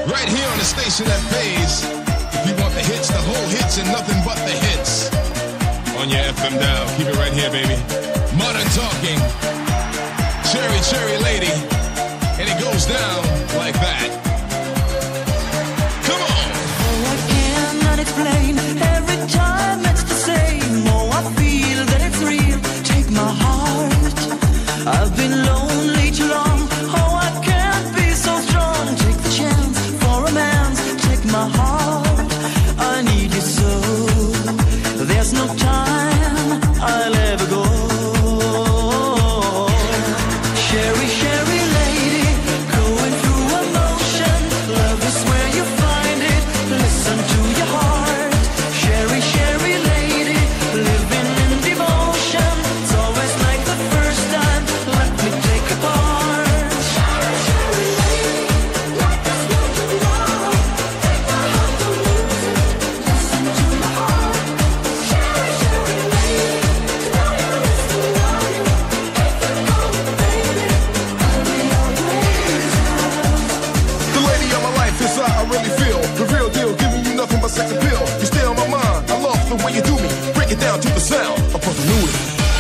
Right here on the station that pays. If you want the hits, the whole hits, and nothing but the hits. On your FM dial, keep it right here, baby. Modern Talking, Cherry Cherry Lady, and it goes down like that. Come on! Oh, I cannot explain, every time it's the same. Oh, I feel that it's real, take my heart. I've been lonely too long, oh, I can't be so strong. Take the chance for romance, take my heart. I need you so, there's no time I'll ever go. Cherry, cherry lady, going through emotion. Love is where you find it, listen to your heart. Cherry, cherry lady, living in devotion. It's always like the first time, let me take a part. Cherry, cherry lady, like there's nothing wrong. Take my heart, don't lose it, listen to my heart. Cherry, cherry lady, know you're listening on it. If you go, baby, I'll be always yours. The lady of my life is how I really feel. The real deal, giving you nothing but sex appeal. You stay on my mind, I love the way you do me. Break it down to the sound of Brother Louie.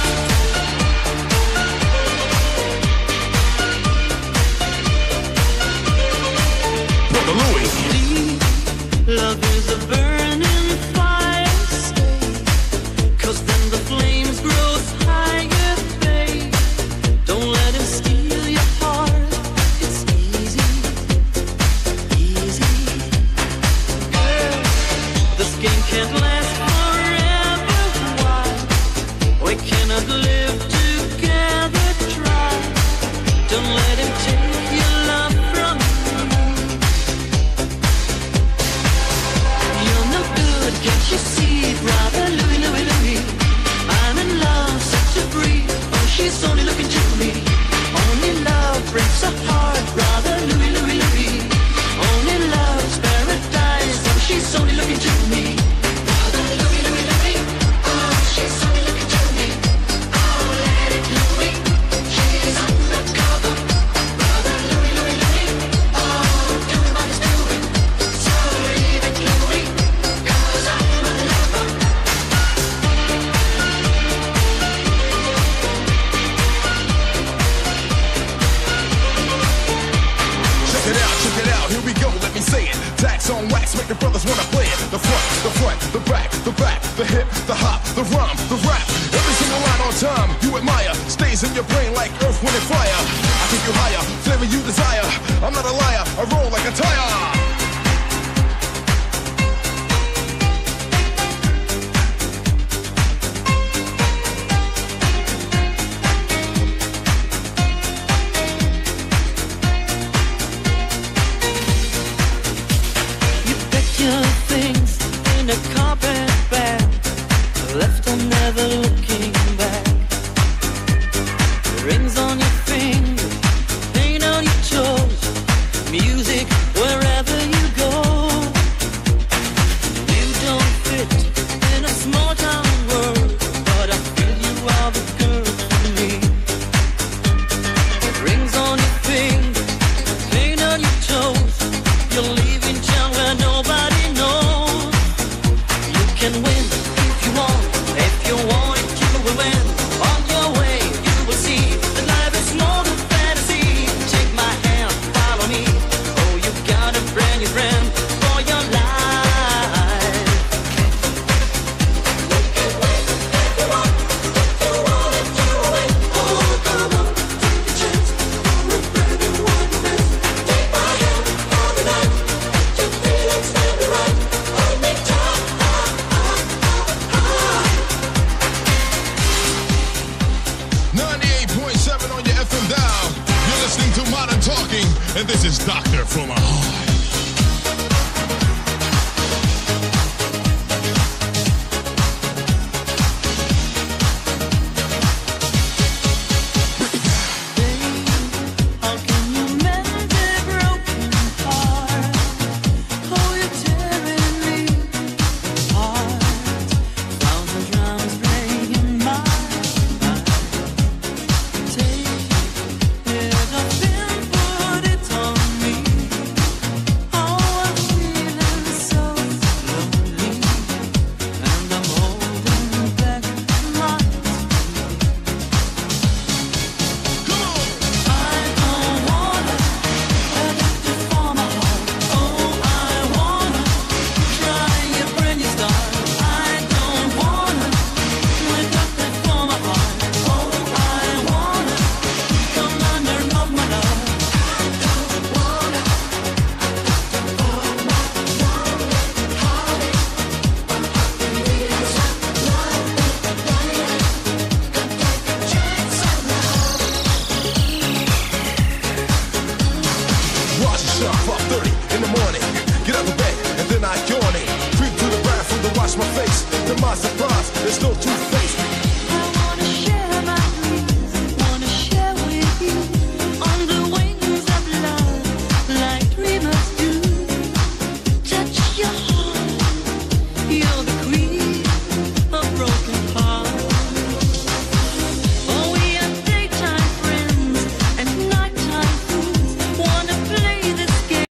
Brother Louie. Love is a burning fire, stay. 'Cause then the flames grow higher, babe. Don't let him steal your heart. It's easy, easy. Girl, this game can't last forever. Why? We cannot live together, try. Don't let him take your love from me. You're no good, can't you see, brother Louie, Louie, Louie? I'm in love, set to free. Oh, she's only looking to me. Only love breaks a heart, brother Louie, Louie, Louie. Only love's paradise. Oh, she's only looking to me. Brother Louie, Louie, Louie. Oh, she's only looking to me. Oh, let it Louie. She's undercover. Brother Louie, Louie, Louie. Oh, doing what he's doing. So leave it Louie, 'cause I'm a lover. Check it out, here we go, let me say it. Tax on wax, make the brothers wanna play it. The front, the back, the hip, the hop, the rhyme, the rap. Every single line on time, you admire. Stays in your brain like earth, wind, and fire. I take you higher, flavor you desire. I'm not a liar, I roll like a tire. You packed your things in a carpet bag, left them never looking back. Rings on your fingers, paint on your toes, music wherever